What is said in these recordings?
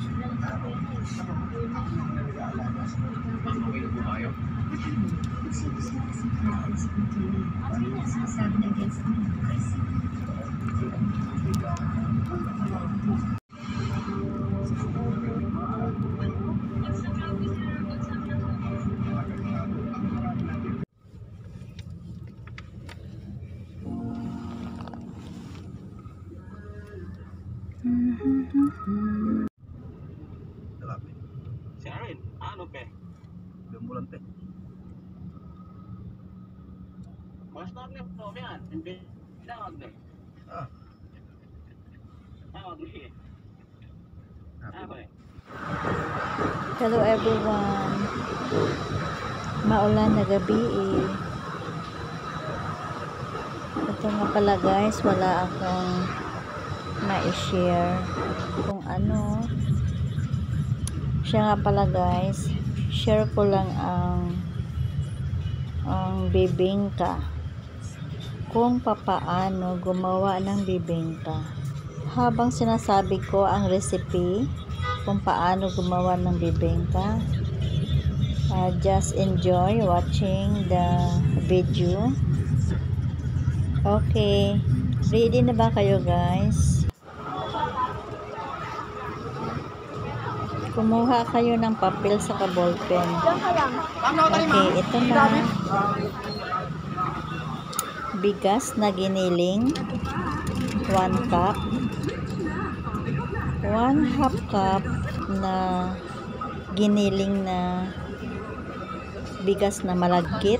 Si Aaron, ano pe? Bulan pe. Basta na po yan. Hindi tawag na. Ah. Tawag na. Hello everyone. Maulan na gabi eh. Ito nga pala guys, wala akong ma-share kung ano. Siya nga pala guys, share ko lang ang bibingka. Kung papaano gumawa ng bibingka. Habang sinasabi ko ang recipe kung paano gumawa ng bibingka, just enjoy watching the video. Okay, ready na ba kayo guys? Kumuha kayo ng papel sa ballpen. Okay, ito na. Bigas na giniling 1 cup, 1/2 cup na giniling na bigas na malagkit,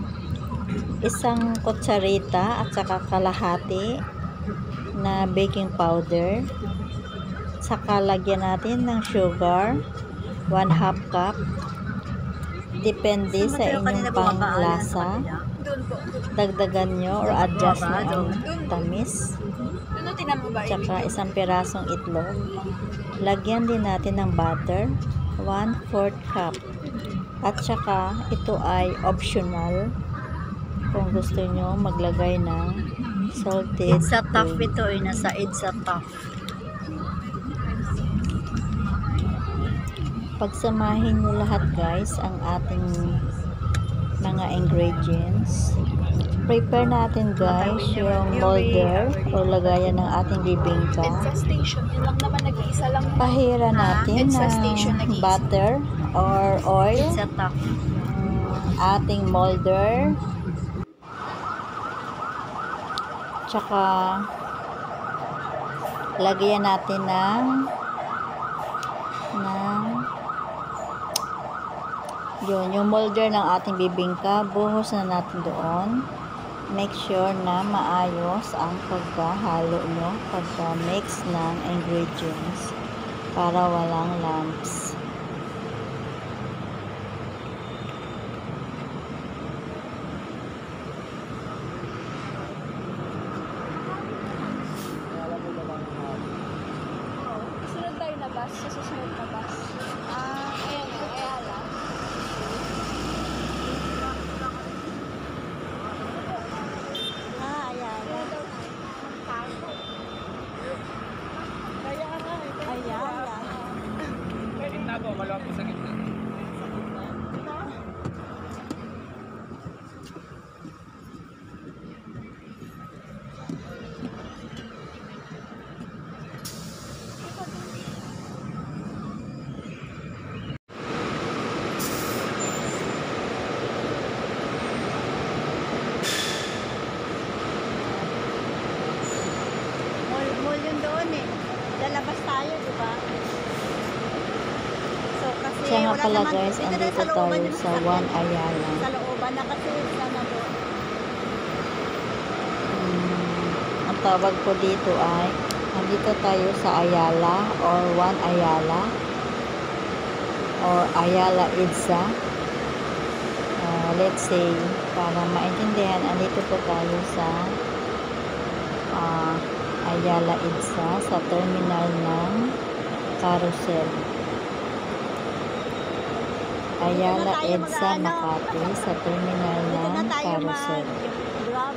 1 kutsarita at saka kalahati na baking powder, saka lagyan natin ng sugar 1/2 cup, depende sa inyong panglasa, dagdagan nyo or adjust na ang tamis, tsaka 1 pirasong itlog. Lagyan din natin ng butter 1/4 cup, at saka ito ay optional kung gusto nyo maglagay ng salted It's a tough egg. ito eh, nasa it's a tough. Pagsamahin nyo lahat guys ang ating mga ingredients. Prepare natin guys yung molder o lagayan ng ating bibingka. Sa station, yun lang naman, nag-iisa lang. Pahira natin It's a station, ng nag-iisa. butter or oil It's a tough. ating molder, tsaka lagyan natin ng yun, yung molder ng ating bibingka, buhos na natin doon. Make sure na maayos ang pagkahalo nyo, pagka-mix ng ingredients para walang lumps. Sunod tayo na bus, sa susunod na bus. Ayan, Ayala. Ayala. Pwedeng tabo, malapit sa gitna. Mall yun doon eh. Lalabas tayo, di ba? So, kasi Siya nga wala pala naman, guys, dito na andito sa looban tayo yung sa sasakyan. 1 Ayala. Sa looban, nakasuot sana doon. Ang tawag ko dito ay nandito tayo sa Ayala or 1 Ayala or Ayala Idsa. Let's say, para maintindihan, andito po tayo sa Ayala Idsa, sa terminal ng Carousel. Ayala Idsa, Makati, sa terminal Dito na ng tayo Carousel. mag-grab.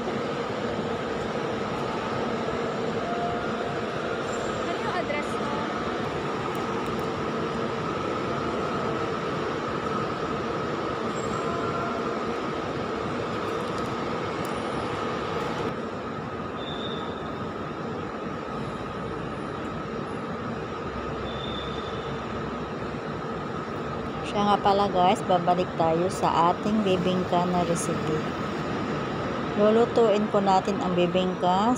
Ano yung address mo? Siya nga pala guys, babalik tayo sa ating bibingka na recipe. Lulutuin ko natin ang bibingka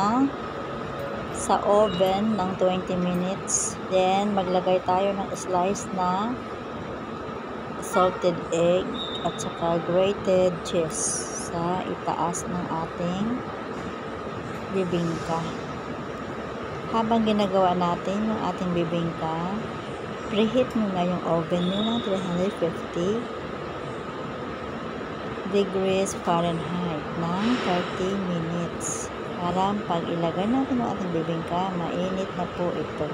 sa oven ng 20 minutes. Then maglagay tayo ng slice na salted egg at saka grated cheese sa itaas ng ating bibingka. Habang ginagawa natin yung ating bibingka, preheat muna yung oven nyo ng 350 degrees Fahrenheit ng 30 minutes para pag ilagay natin yung ating bibingka, mainit na po ito.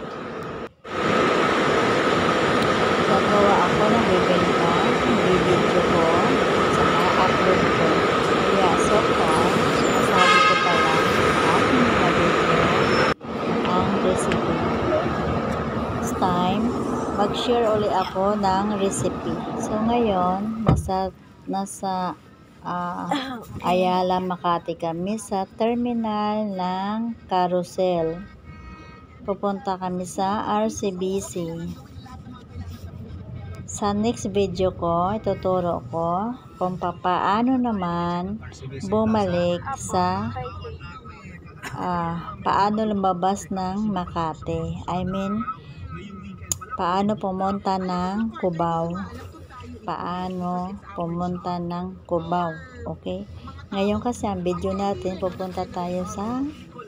Gagawa ako ng bibingka, i-video ko sa upload ko. Kaya so far, sinasabi ko pa lang aking mga video ang recipe. Next time, mag-share ulit ako ng recipe. So ngayon, nasa Ayala, Makati kami sa terminal ng Carousel. Pupunta kami sa RCBC. Sa next video ko, ituturo ko kung paano naman bumalik sa paano lumabas ng Makati. I mean, paano pumunta ng Cubao. Paano pumunta ng Cubao. Okay? Ngayon kasi ang video natin, pupunta tayo sa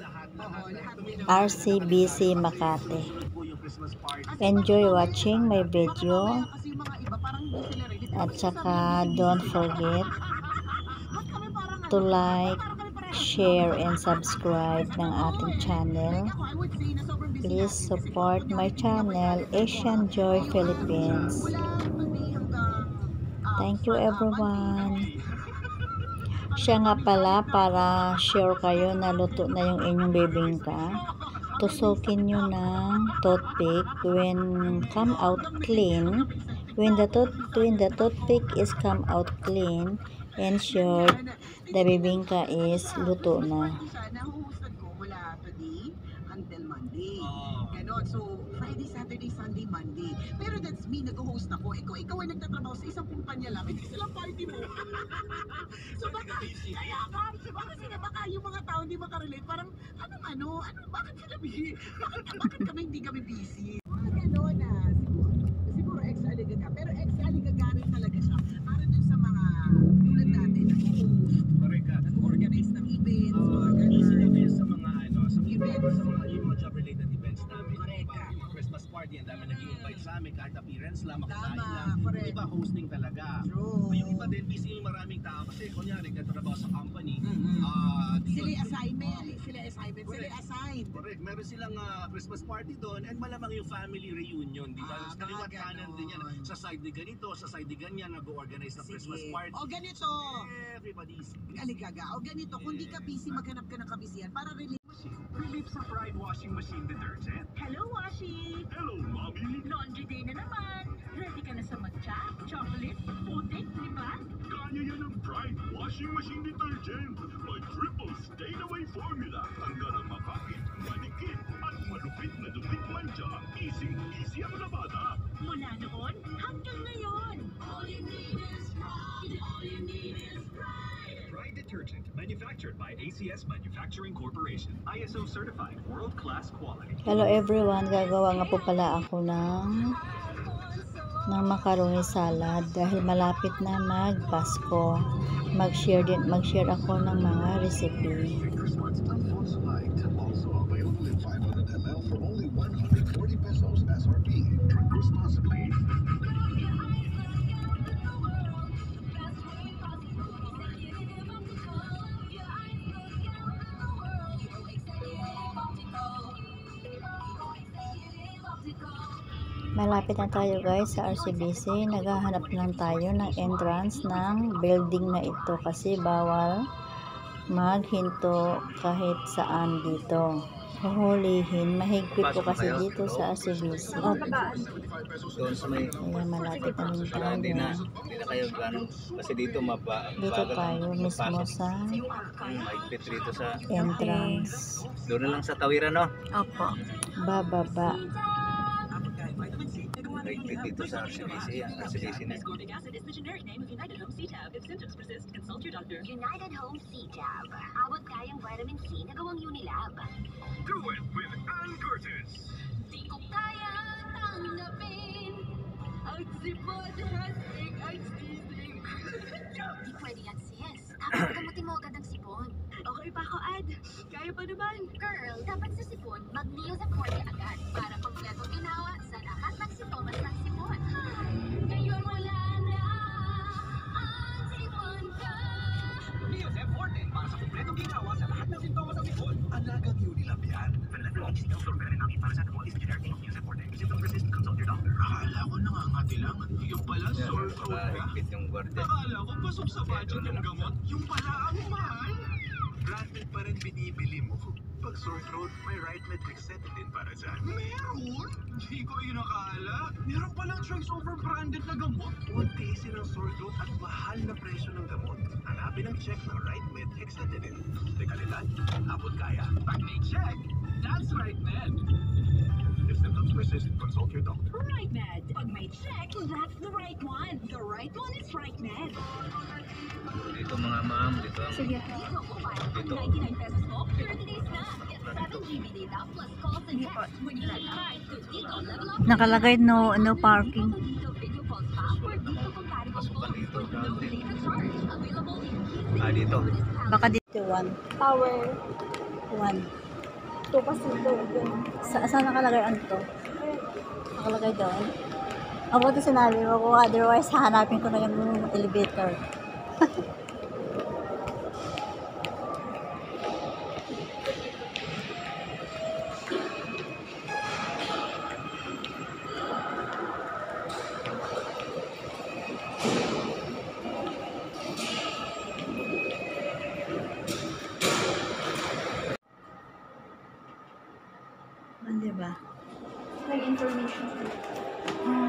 RCBC Makati. Enjoy watching my video. At saka don't forget to like, share, and subscribe ng ating channel. Please support my channel, Asian Joy Philippines. Thank you everyone. Siya nga pala, para sure kayo na luto na yung inyong bibingka, tusukin nyo ng toothpick when come out clean. When the toothpick is come out clean, ensure the bibingka is luto na. Until Monday. Ganon. So, Friday, Saturday, Sunday, Monday. Pero that's me, nag-host ako. Ikaw ay nagtatrabaho sa isang kumpanya lang. Hindi sila party mo. So, baka, kaya nga, baka yung mga tao hindi makarelate. Parang, bakit sila busy? Bakit kami hindi kami busy? Ganon na. Siguro ex-aliga ka. Pero ex-aliga ka rin talaga siya. Para dun sa mga tulad natin, nag-host, nag-organize ng events, mga ganon. Sa mga Events. sa mga job-related events namin. Yung Christmas party, ang dami nag-i-invite sa amin, kahit appearance lang, makakain lang. Correct. Iba hosting talaga. True. Yung iba din, busy yung maraming tao. Kasi kunyari, nagtatrabaho sa company. Sila assignment. Correct. Meron silang Christmas party doon and malamang yung family reunion. Di ba? Sa kaliwat kanan din yan. Sa side ni ganito, sa side ni ganyan, nag-organize ng Christmas party. O ganito. Everybody's Aligaga. O ganito. Kung di ka busy, maghanap ka ng kabisihan para relieve. Relief sa Pride Washing Machine Detergent. Hello, Washi! Hello, Mommy! Laundry day na naman. Ready ka na sa matcha, chocolate, putik, di ba? Kaya yan ang Pride Washing Machine Detergent. May triple stain-away formula. Tanggal ang makakit, manikit, at malupit na dupit mantsa. Easy ang labada. Mula noon hanggang ngayon. All you need is pride. All you need is pride. Pride Detergent, manufactured by ACS Manufacturing Corporation. ISO certified, world-class quality. Hello everyone, gagawa nga po pala ako ng macaroni salad dahil malapit na mag-Pasko. Mag-share ako ng mga recipe. Christmas unfalsified, also available in 500 ml for only 140 pesos SRP. Drink responsibly. Malapit na tayo guys sa RCBC. Naghahanap lang tayo ng entrance ng building na ito kasi bawal maghinto kahit saan dito. Huhulihin. Mahigpit po kasi dito sa RCBC. doon sa may Ayan, malapit na rin tayo. hindi na kayo gano'n. Kasi dito Dito tayo mismo sa mahigpit rito sa entrance. doon na lang sa tawiran, no? Opo. Bababa. Naigpit dito sa RCBC. Ang RCBC na. Ascorbic acid is the generic name of United Home C-Tab. If symptoms persist, consult your doctor. United Home C-Tab. Abot kayang vitamin C na gawang Unilab. Do it with Ann Curtis. Di ko kaya tanggapin ang sipon hasing ang sisig. Di pwede yan, sis. Dapat gamutin mo agad ang sipon. Okay pa ako, Ad. Kaya pa naman. Girl, dapat sa sipon, mag-Neozacordia agad para kompletong ginawa sa lahat ng sintomas ng sipon. Ngayon wala na ang sipon ka. Neozep Forte para sa kompletong ginawa sa lahat ng sintomas ng sipon. Alagang Unilab yan. Akala ko nangangati lang. Yung pala, Yan, sore throat ka. nakaigpit yung guardia. Akala ko pasok sa budget yung gamot. Yung pala ang mahal. Branded pa rin binibili mo. Pag sore throat, may right med Hexetidine para dyan. Meron? Di ko yun akala. Meron palang choice over branded na gamot. Huwag tiisin ang sore throat at mahal na presyo ng gamot. Hanapin ang check na right med Hexetidine. De kalidad, abot kaya. Pag may check, that's right, man. If symptoms persist, consult your doctor. Right Med. Pag may check, that's the right one. The right one is Right Med. Dito mga ma'am, dito. Sige. Dito po ba? Dito. 99 pesos mo, 30 days na. Get 7 GB data plus calls and Hindi po. texts when you like hi. Dito, level up. Nakalagay no parking. Dito, video calls pa. Or dito, compatible Pasukan phones dito, with no grabe. data charge. Available in Ah, dito. Baka dito 1. Power. 1. 2 kasi doon. Saan nakalagay ano to? Nakalagay doon. Ako ito sinabi mo ko, otherwise hahanapin ko na yung elevator. Diba? Like information. Oh,